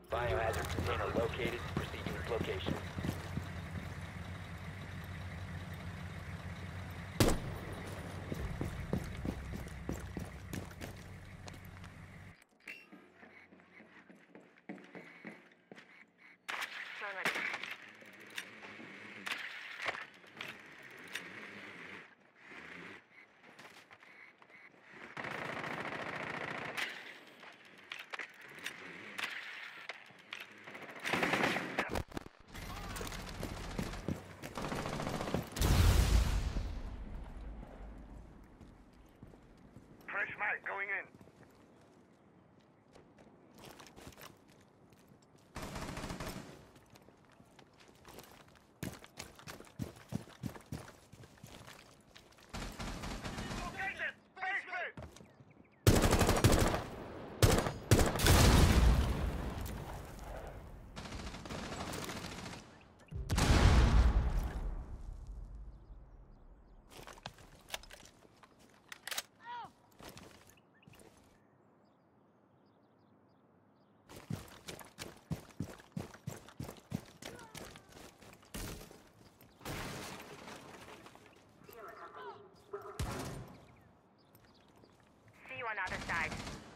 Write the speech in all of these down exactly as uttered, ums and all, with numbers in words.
Biohazard container located. Proceed to its location. Drone ready. Fresh mag going in. Location! Basement! See you on the other side.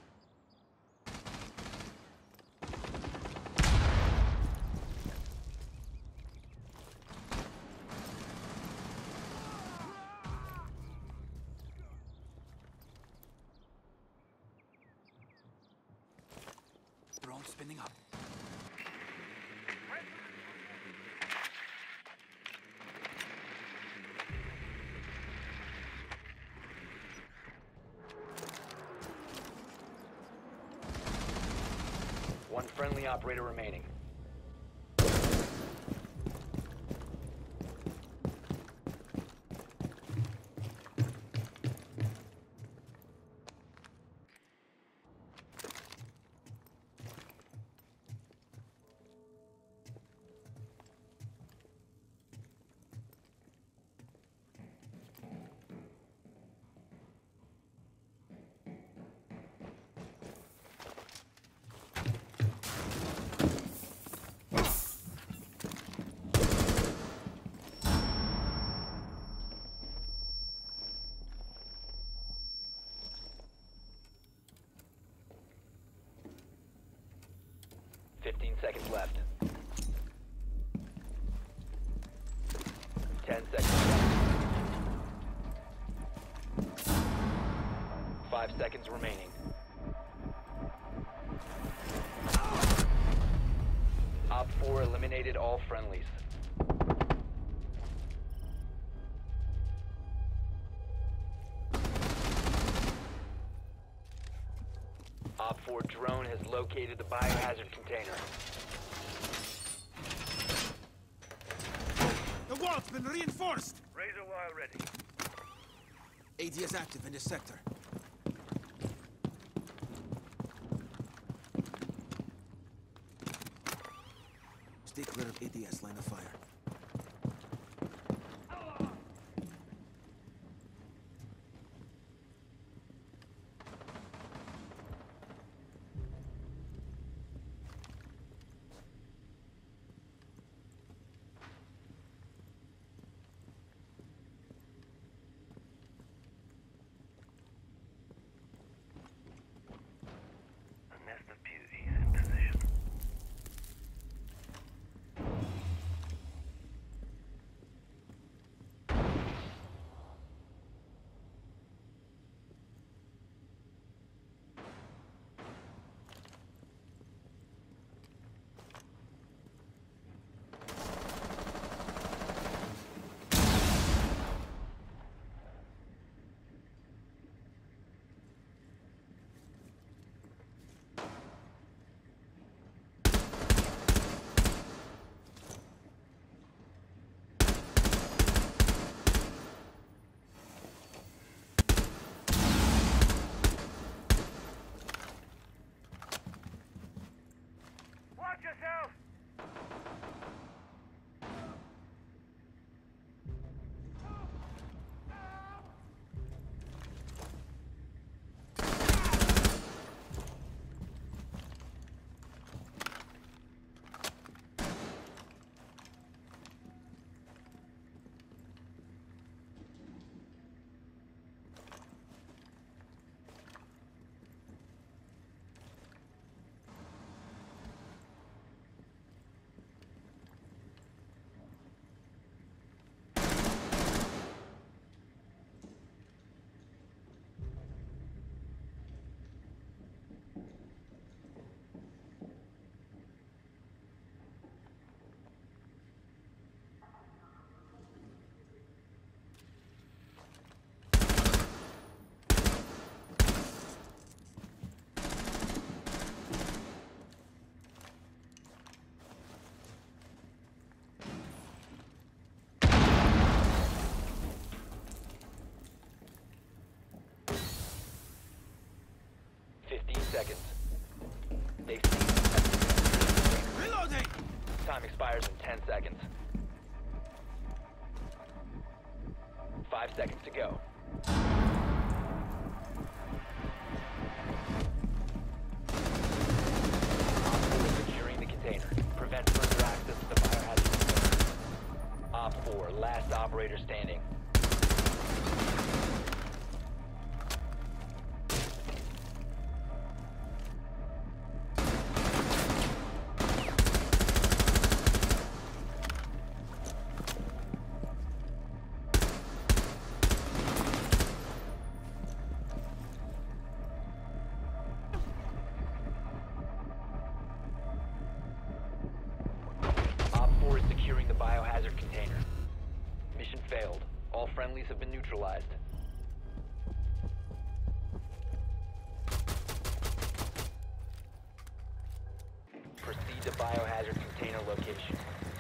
Drone spinning up. One friendly operator remaining. Fifteen seconds left. Ten seconds left. Five seconds remaining. Op four eliminated all friendlies. Op four drone has located the biohazard container. The wall's been reinforced! Razor wire ready. A D S active in this sector. Stay clear of A D S line of fire. A nest of beauties in position. Watch yourself! seconds. They've seen. Reloading! Time expires in ten seconds. Five seconds to go. Op four is securing the container. Prevent further access to the biohazard container. Op four, last operator standing. Securing the biohazard container. Mission failed. All friendlies have been neutralized. Proceed to biohazard container location.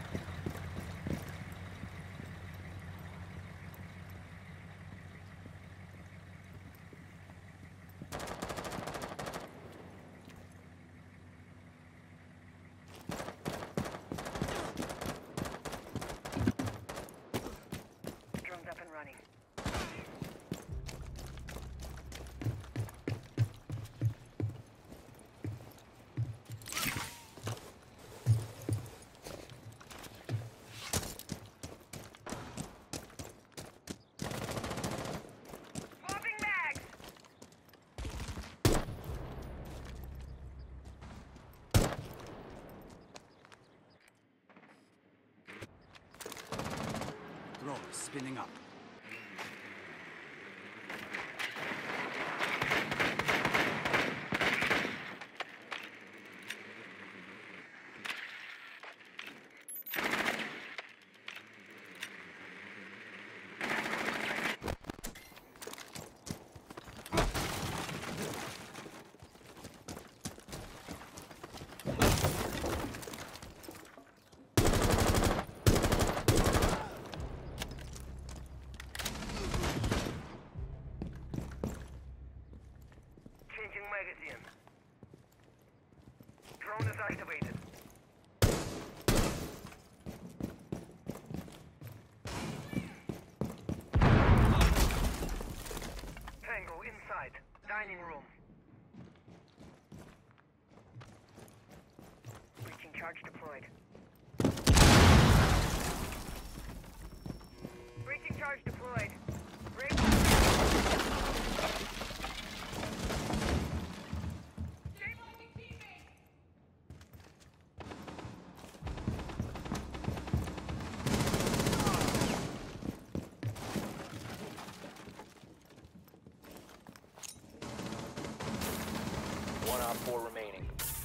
Drone's up and running. Swapping mags! Drone spinning up. Changing magazine. Drone is activated. Tango inside. Dining room. Breaching charge deployed. Breaching charge deployed. Break. One op four remaining.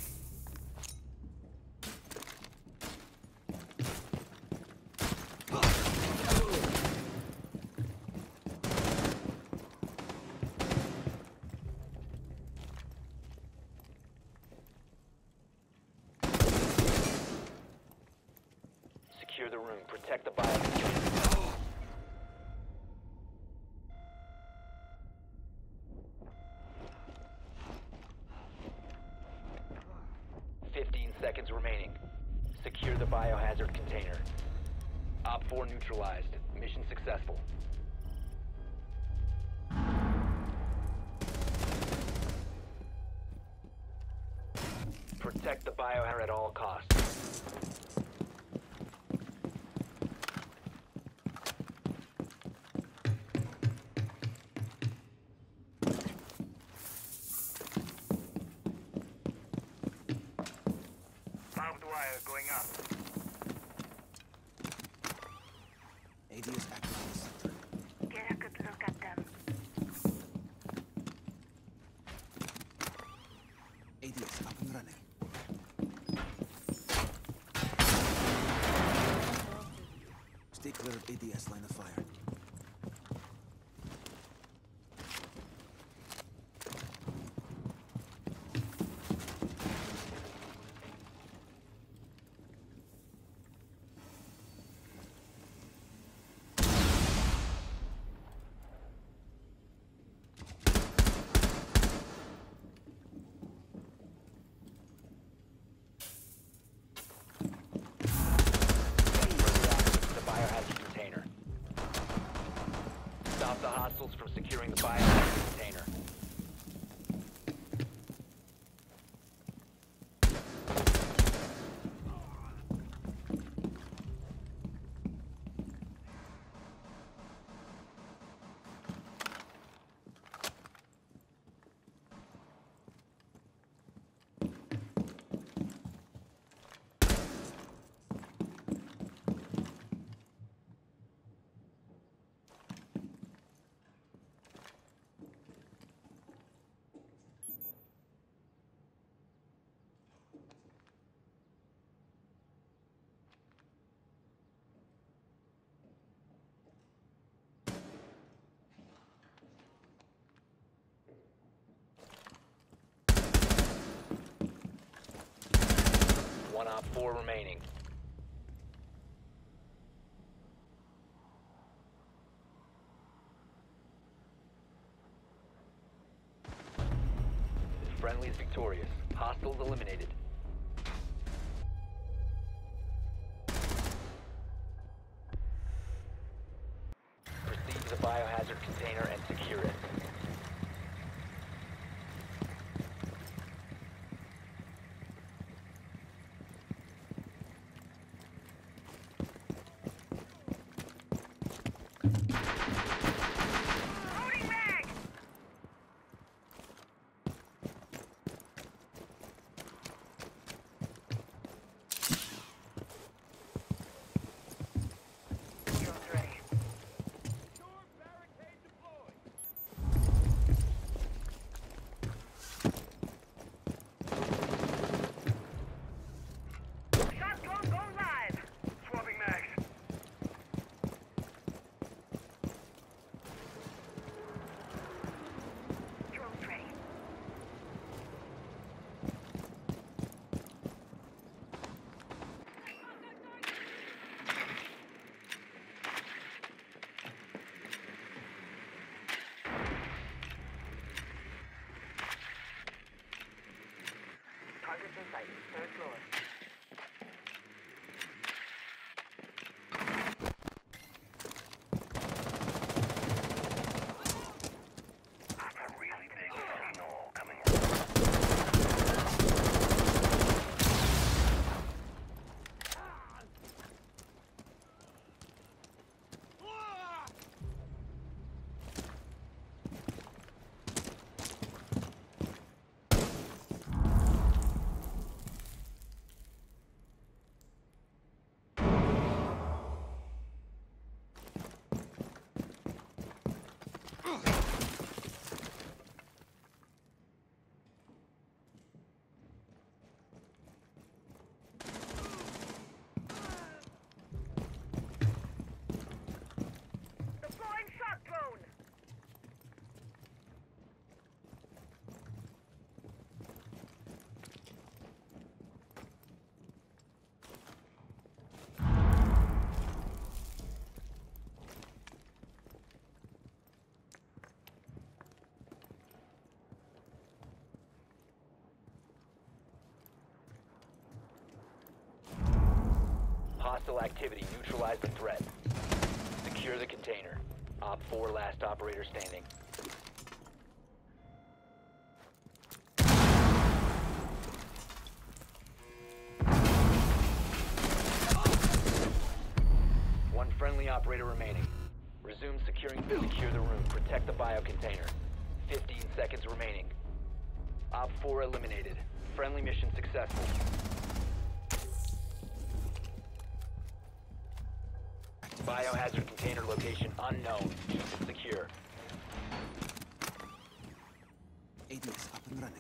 Secure the room. Protect the biohazard. Fifteen seconds remaining. Secure the biohazard container. Op four neutralized. Mission successful. Protect the biohazard at all costs. Barbed wire going up. A D S active in the sector. Get a good look at them. A D S up and running. Stay clear of A D S line of fire. One op four remaining. Friendly is victorious. Hostiles eliminated. Proceed to the biohazard container and secure it. Loading mag! Shields ready. Shot drone go live! Swapping mags. Drones ready. Targets in sight. Third floor. A really big signal coming. Deploying shot drone! Hostile activity. Neutralize the threat. Secure the container. Op four last operator standing. One friendly operator remaining. Resume securing. Secure the room. Protect the bio container. fifteen seconds remaining. Op four eliminated. Friendly mission successful. Biohazard container location unknown. Secure. A D S up and running.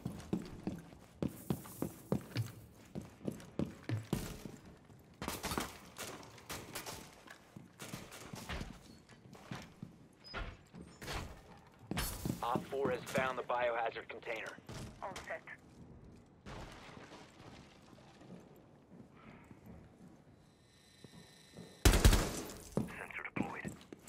Op four has found the biohazard container. All set. Sensor deployed.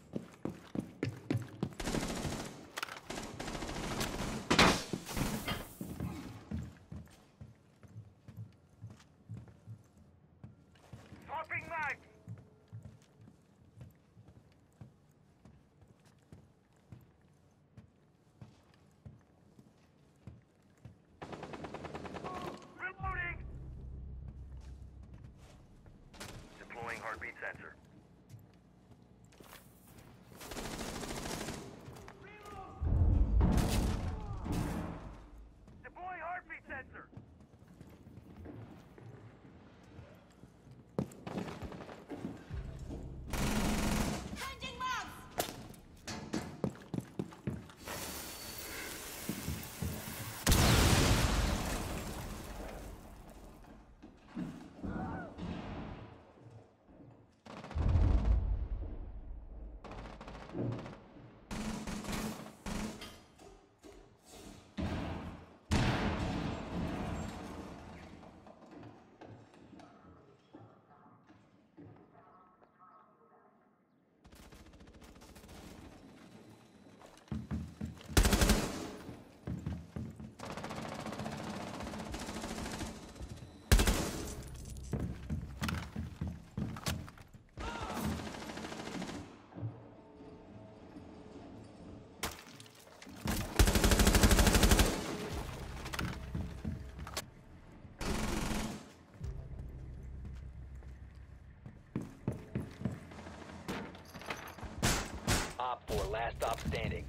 Swapping mags. Reloading. Deploying heartbeat sensor. Deploying heartbeat sensor. Last stop standing.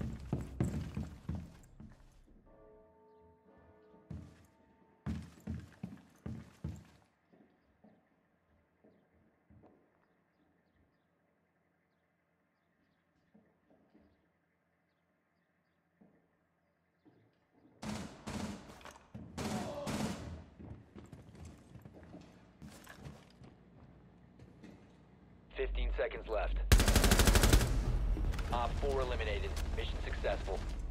Fifteen seconds left. Op four eliminated. Mission successful.